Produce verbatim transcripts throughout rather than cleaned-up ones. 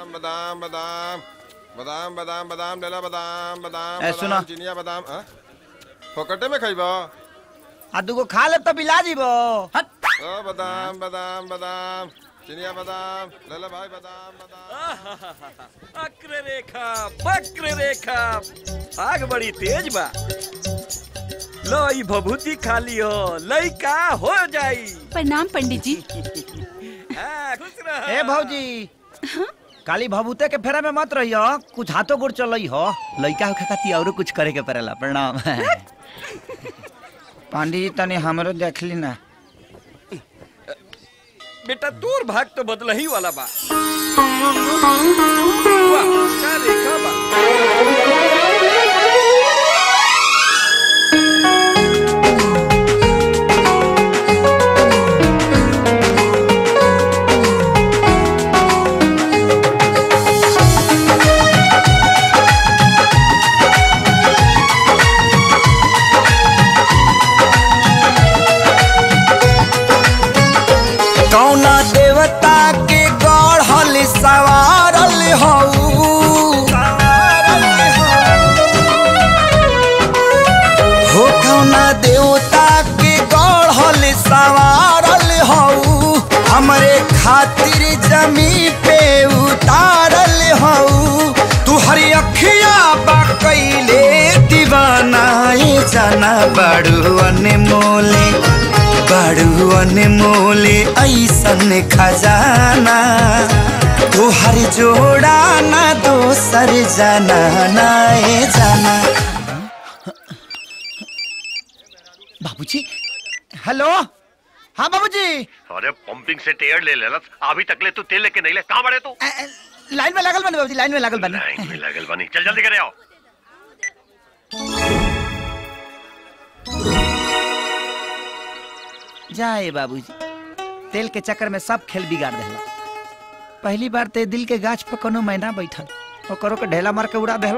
बादाम बादाम बादाम बादाम बादाम बादाम लेला बादाम बादाम ए सुना चिनिया बादाम हां फोकटे में खइबो आ दुगो खा ले त बिला जीबो हट ओ बादाम बादाम बादाम चिनिया बादाम लेला भाई बादाम बादाम अक्र रेखा वक्र रेखा आग बड़ी तेज बा लो ई भभूति खा लियो लइका हो जाई। प्रणाम पंडित जी। हां खुश रह। ए भौजी काली भभूते के फेरा में मत रहियो कुछ हाथों गोड़ चलई हो लइका होखे खाती और कुछ करे के पड़ेला। प्रणाम। पंडित जी तनी हमरो देख ली ना। बेटा तोर भाग तो बदल ही वाला बा। वाह क्या रेखा बा। कौना देवता के गढ़ल सवारल हो कौना देवता के गढ़ल सवारल हो हमरे खातिर जमी पे उतारल हो तू हरी अखिया बा कैले दीवानाए जाना बड़ू अनमोले बड़ू अनमोले ऐसन खजाना तोहर जोड़ा ना दोसर जाना नाए जाना। बाबूजी हेलो हाँ बाबूजी। अरे पंपिंग से टेयर ले लेला अभी तक ले तू तेल लेके नहीं ले कहाँ बड़े तू? लाइन में लागल बनी बाबूजी लाइन में लागल बनी। लाइन में लागल बनी चल जल्दी करे आओ। जाए बाबूजी तेल के चक्कर में सब खेल बिगाड़ देला। पहली बार ते दिल के गाछ पर कोनो मैना बैठल ओकरो के ढेला मार के उड़ा देला।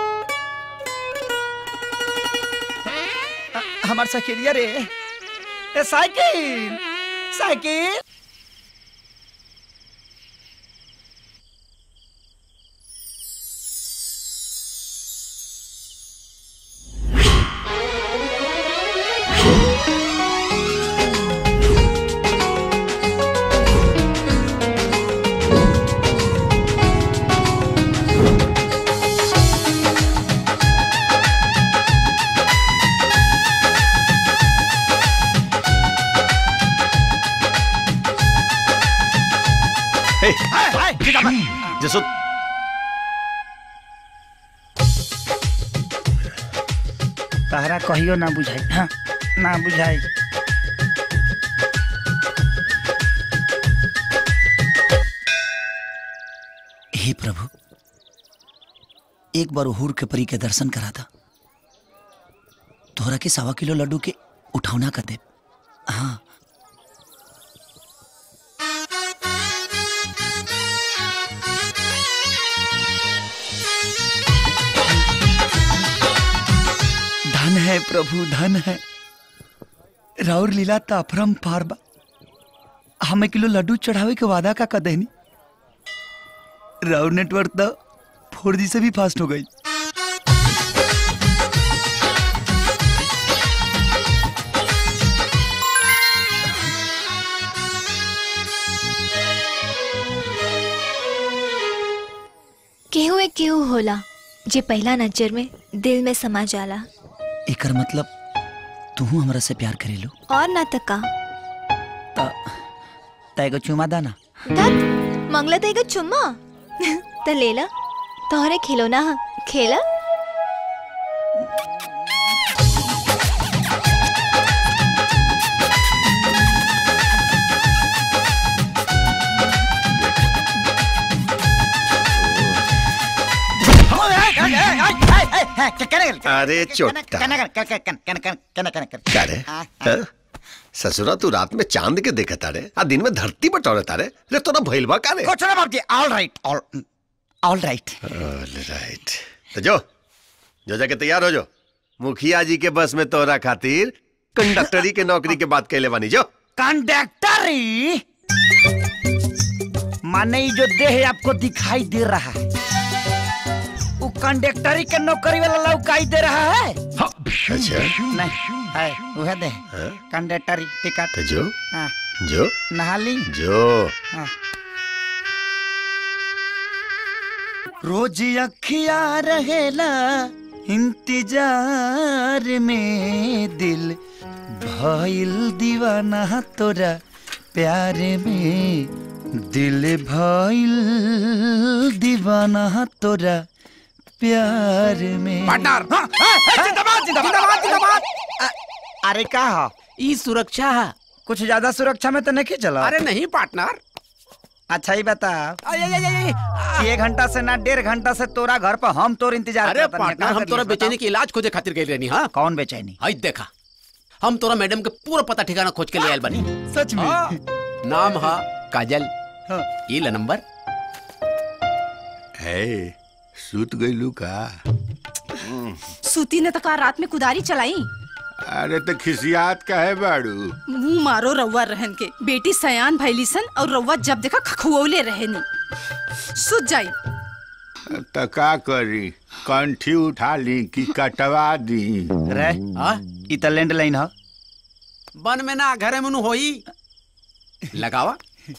हमार साइकिलिया रे ए साइकिल साइकिल जसो तहरा कहियो ना बुझाई हाँ ना बुझाई। हे प्रभु एक बार हुर के परी के दर्शन करा था तोहरा के सवा किलो लड्डू के उठौना कर दे। हाँ धन है प्रभु धन है राउर लीला ताफरम पारबा हमें किलो लड्डू चढ़ावे के वादा का कदेनी राउर नेटवर्क तो फोर जी से भी फास्ट हो गई। केहू एक केहू होला जे पहला नजर में दिल में समा जाला। एकर मतलब तू हमरा से प्यार करेलू और ना तका तैगो चुमा दाना तब मंगला तेगा चुम्मा त लेला तोहरे खिलौना हा खेला। अरे चोटा ससुरा तू रात में चांद के देखा तारे आ दिन में धरती बटोरे तारे रे तोरा भइलबा का रे? कुछ ना बाबूजी all right all all right all right. तो जो जो जाके तैयार हो जो मुखिया जी के बस में तोरा खातिर कंडक्टरी के नौकरी के बात कहले बानी जो। कंडक्टरी माने ये जो देह आपको दिखाई दे रहा है वो कंडक्टरी के नौकरी वाला लौकाई दे रहा है। अच्छा नहीं है वह देह कंडक्टरी टिकट तो जो हाँ जो नहा ली जो हाँ। रोज अखिया रहेला इंतजार में दिल भइल दीवाना तोरा प्यार में दिल भइल दीवाना तोरा प्यार में। पार्टनर जिंदाबाद जिंदाबाद जिंदाबाद। अरे का हो ई सुरक्षा है। कुछ ज्यादा सुरक्षा में तो नहीं चला। अरे नहीं पार्टनर। अच्छा ही बता एक घंटा से ना डेढ़ घंटा से तोरा घर पर हम तोर इंतजार। अरे पार्टनर हम तोरा बेचैनी के इलाज खोजे खातिर गए रहनी। हाँ कौन बेचैनी? हाय देखा हम तोरा मैडम के पूरा पता ठिकाना खोज के ले आयल बनी। सच में? हाँ। नाम है काजल। हाँ। ये ला नंबर है। सूत गईलू का? सूती ने तो का रात में कुदारी चलाई। अरे तो खिसियात का है बाड़ू। मुंह मारो रउआ रहन के बेटी सयान भैली सन और रउआ जब देखा खखुओले रहनी। सुत जाई तो का करी कंठी उठा ली कि कटवा दी रे? ई त लैंडलाइन है। बन में ना घरे में होई लगावा।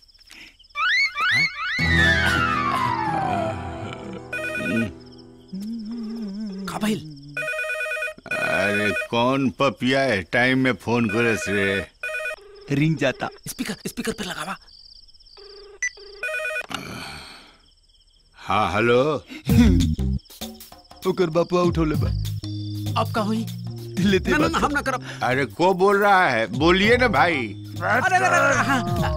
का भइल? अरे कौन पपिया है टाइम में फोन करस रे? रिंग जाता। स्पीकर स्पीकर पे लगावा। हाँ हेलो। ओकर बापुआ उठोले बा। अब का हुई? लेते ना, ना, ना, हम ना करब। अरे को बोल रहा है? बोलिए ना भाई। अरे अरे अरे हाँ।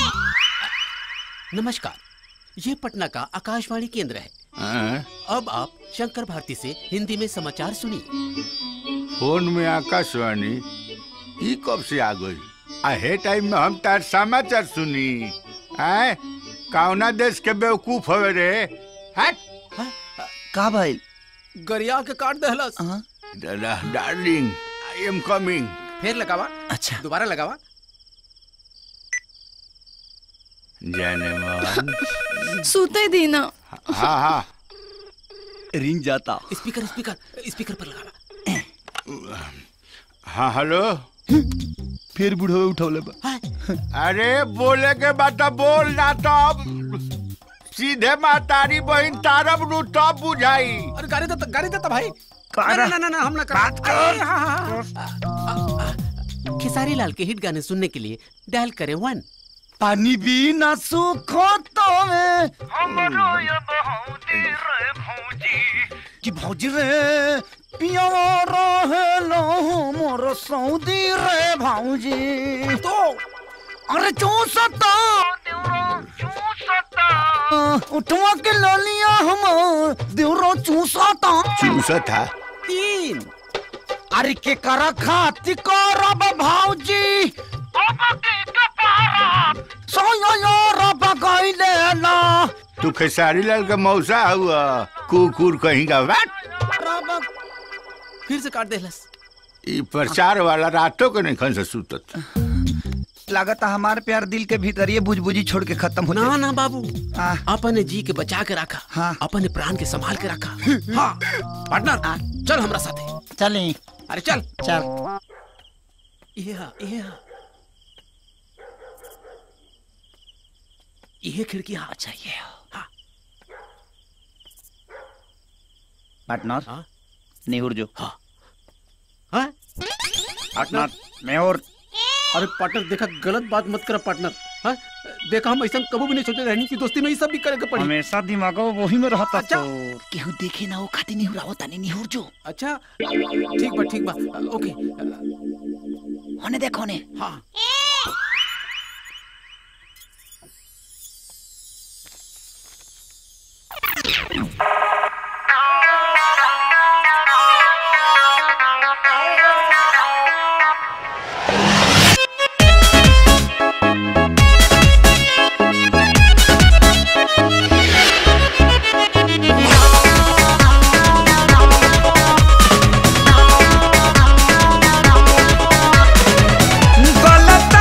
नमस्कार ये पटना का आकाशवाणी केंद्र है। हाँ? अब आप शंकर भारती से हिंदी में समाचार सुनिए। फोन में आकाशवाणी ई कब से आ गई? आहे टाइम में हम तार समाचार सुनी। आए कौना देश के बेवकूफ हवे रे? हट। का भाई? गरिया के काट दहलस। Darling I am coming. फिर लगावा। अच्छा दोबारा लगावा। जाने मन सूते दीना। हाँ हाँ रिंग जाता। स्पीकर स्पीकर स्पीकर पर लगावा। हाँ हेलो। फिर बुढ़ो उठौले बा। अरे बोले के बाद बोल ना तब सीधे मातारी बहन तारब नु तब बुझाई। अरे गाड़ी देता गाड़ी देता भाई। ना ना ना ना हम ना कर। खेसारी लाल के हिट गाने सुनने के लिए डायल करें वन। पानी भी ना सूखो तो में कि भौजी रे पिया रहेलो मोर सऊदी रे भौजी। तो अरे चूसता उठवा के ललिया हम देवरो चूसता। चूसा था तीन। अरे के करा खाती करब भौजी तू खेसारी लाल का मौसा हुआ कुकुर कहीं का वाट। फिर से काट देलस। ई प्रचार वाला रातों के नहीं खन से सुतत। लागत हमारे प्यार दिल के भीतर ये बुझबुझी छोड़ के खत्म हो ना ना बाबू हाँ। अपने जी के बचा के रखा। हाँ। अपने प्राण के संभाल के रखा। हाँ पार्टनर चल हमरा साथे। चलें। अरे चल चल। ये ये ये खिड़की हाँ अच्छा ये हाँ। पार्टनर हाँ? निहुर जो। हाँ हाँ पार्टनर मैं और अरे पार्टनर देखा गलत बात मत कर पार्टनर। हाँ देखा हम ऐसा कभी भी नहीं सोचे रहनी की दोस्ती में ये सब भी करेगा पड़ी। हमेशा दिमाग वही में रहता। अच्छा। तो केहू देखे ना वो खाती निहुर आवता नहीं निहुर जो। अच्छा ठीक बा ठीक बा ओके होने देखो ने। हाँ गलत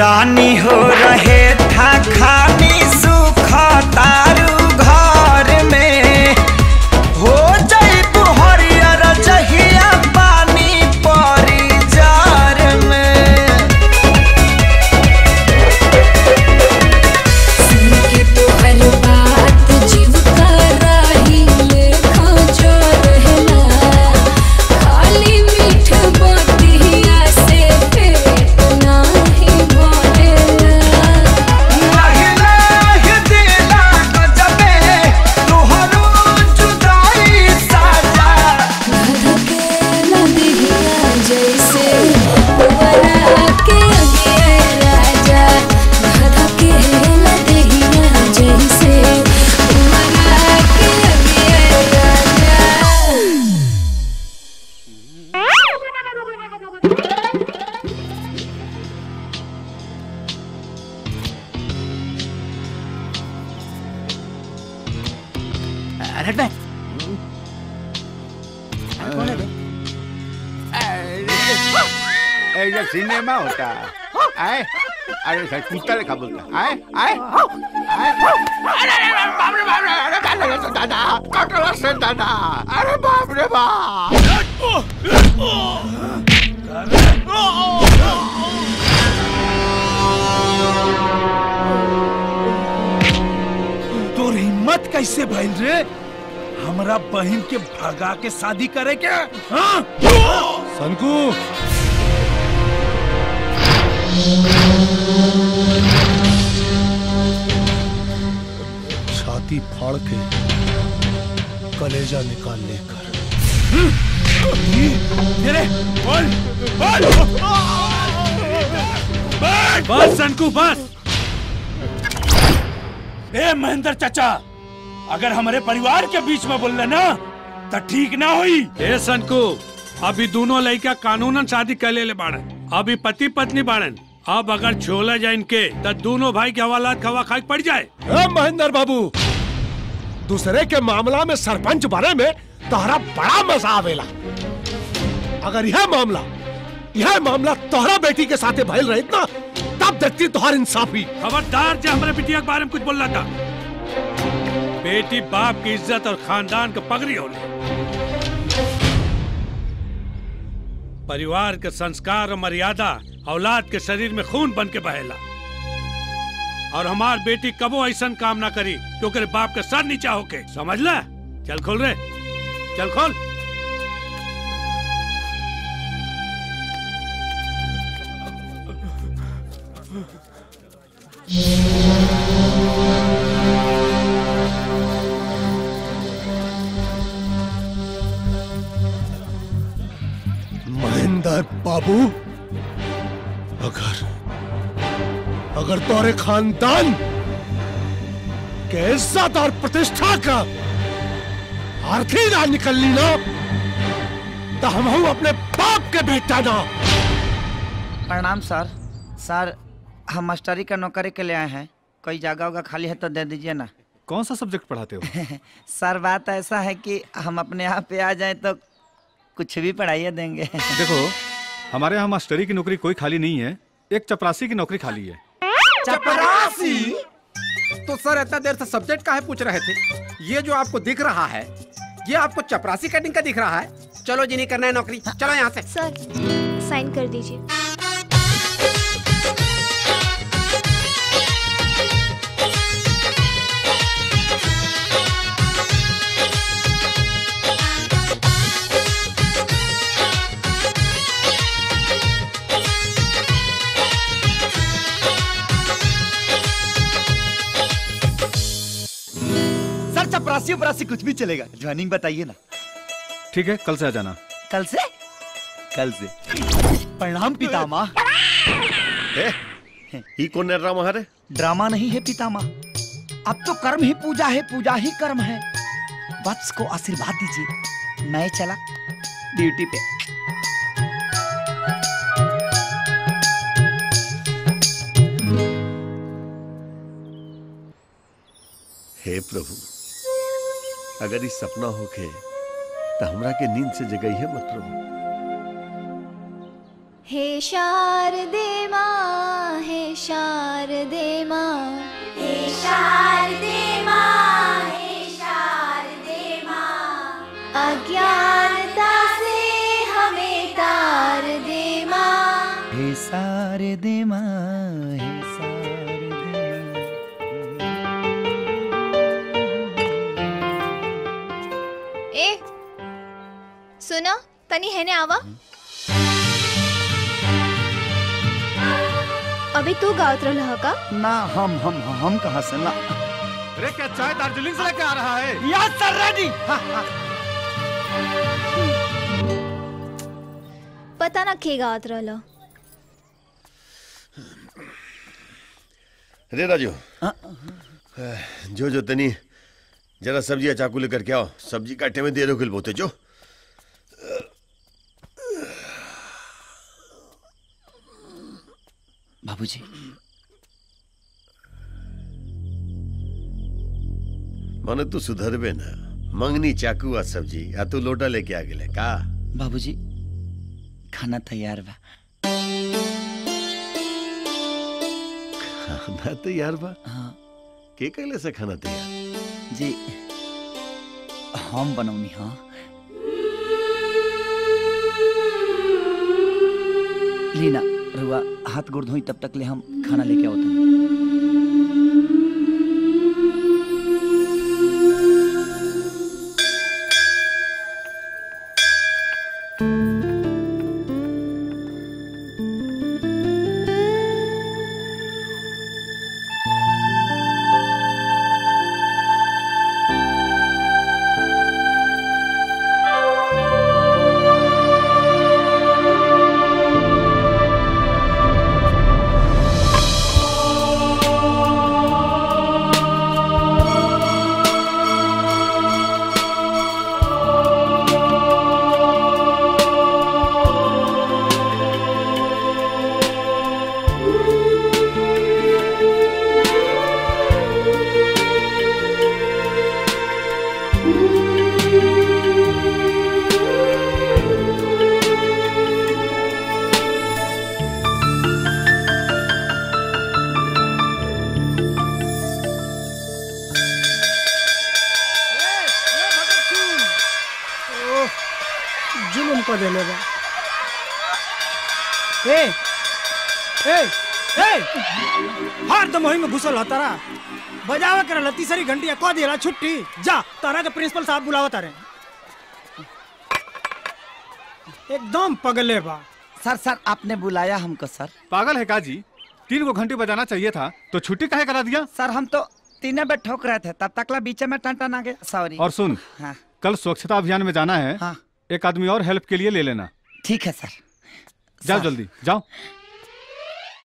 रानी हो रहे था खानी सुख तारू घर में हो जाई हरियर जहिया पानी परी जार में। सुन के तो हर बात जीव का राही लेखा जो रहला खाली मीठ बतिया से पेट नाही भरेला। लाहि लाहि दिला गजबे तोहरो जुदाई साजा धधकेला दिहिया जैसे पुअरा के अगे राजा धधकेला दिहिया जैसे पुअरा के अगे राजा। अरे बे कौन है बे? ऐसा सिनेमा होता आए अरे सर कुत्ता देखा बोलता आए आए आए अरे अरे बाप रे बाप रे अरे गाल लगा दादा कटला से दादा अरे बाप रे तोर हिम्मत कैसे भइल रे हमरा बहन के भगा के शादी करे के? हाँ? संकू छाती फाड़ के कलेजा निकाल लेकर तेरे बोल बोल बस संकू बस। ए महेंद्र चाचा अगर हमारे परिवार के बीच में बोल ना तो ठीक ना हुई। ए संकू अभी दोनों लड़का कानूनन शादी कर ले बाड़न अभी पति पत्नी बाड़न अब अगर छोला जाए इनके तो दोनों भाई के हवालात खवा खाई पड़ जाए। ए महेंद्र बाबू दूसरे के मामला में सरपंच बने में तोहरा बड़ा मजा आवेला। अगर यह मामला यह मामला तोहरा बेटी के साथे भइल रहित ना तब देखती तोहर इंसाफी। खबरदार जो हमारे बिटिया के बारे में कुछ बोलना था। बेटी बाप की इज्जत और खानदान का पगड़ी होने परिवार के संस्कार और मर्यादा औलाद के शरीर में खून बन के बहेला और हमार बेटी कबो ऐसा काम ना करी क्योंकि बाप के सर नीचा होके समझ ले। चल खोल रे चल खोल। महेंद्र बाबू अगर अगर तोरे खानदान के इज्जत और प्रतिष्ठा का आरती ना निकलनी ना तो हम हूं अपने बाप के बेटा ना। प्रणाम सर। सर हम मास्टरी का नौकरी के लिए आए हैं, कोई जगह होगा खाली है तो दे दीजिए ना। कौन सा सब्जेक्ट पढ़ाते हो? सर बात ऐसा है कि हम अपने यहाँ पे आ जाए तो कुछ भी पढ़ाइए देंगे। देखो हमारे यहाँ मास्टरी की नौकरी कोई खाली नहीं है, एक चपरासी की नौकरी खाली है। चपरासी? तो सर इतना देर से सब्जेक्ट का है पूछ रहे थे। ये जो आपको दिख रहा है ये आपको चपरासी कटिंग का दिख रहा है। चलो जी नहीं करना है नौकरी, चलो यहाँ से। सर साइन कर दीजिए। चपरासी उपरासी कुछ भी चलेगा, ज्वाइनिंग बताइए ना। ठीक है कल से आ जाना। कल से? कल से। प्रणाम पितामह। ही कौन है ड्रामा है? ड्रामा नहीं है पितामह, अब तो कर्म ही पूजा है, पूजा ही कर्म है। वत्स को आशीर्वाद दीजिए, मैं चला ड्यूटी पे। हे प्रभु अगर इस सपना होके तो हमरा के नींद से जगई है मत प्रभु। हे शारदे माँ, हे शारदे माँ, हे शारदे माँ, हे शारदे माँ, अज्ञानता से हमें तार दे माँ। हे शारदे माँ, हे शारदे ए सुनो तनी है ने आवा। अभी तू गावत रहा का? ना हम हम हम कहाँ से ना। अरे क्या चाय दार्जिलिंग से लेके आ रहा है? Yes sir ready. पता ना के गावत रहा। अरे राजू जो जो तनी जरा सब्जी या चाकू लेकर के आओ, सब्जी काटे में देर हो गई बोते जो। बाबूजी माने तू सुधरबे ना, मंगनी चाकू आ सब्जी या तू लोटा लेके आ गेले का? बाबूजी खाना तैयार बा। खाना तैयार बा? हाँ। के कहले से खाना तैयार? जी हम बनौनी। हाँ लीना रुआ हाथ गोड़ धोई तब तक ले हम खाना लेके आओ। जुलुम कर देले बा। ए ए ए हर दम वही में घुसल होता रहा। बजावा कर लती सारी घंटिया को देला छुट्टी। जा तारा के प्रिंसिपल साहब बुलावा तारे। एकदम पगले बा। सर सर आपने बुलाया हमको सर? पागल है का जी? तीन गो घंटी बजाना चाहिए था तो छुट्टी काहे करा दिया? सर हम तो तीन पे ठोक रहे थे तब तकला बीच में टन टन आ गया। सॉरी। और सुन हाँ। कल स्वच्छता अभियान में जाना है। हाँ। एक आदमी और हेल्प के लिए ले लेना। ठीक है सर। जाओ जल्दी जाओ।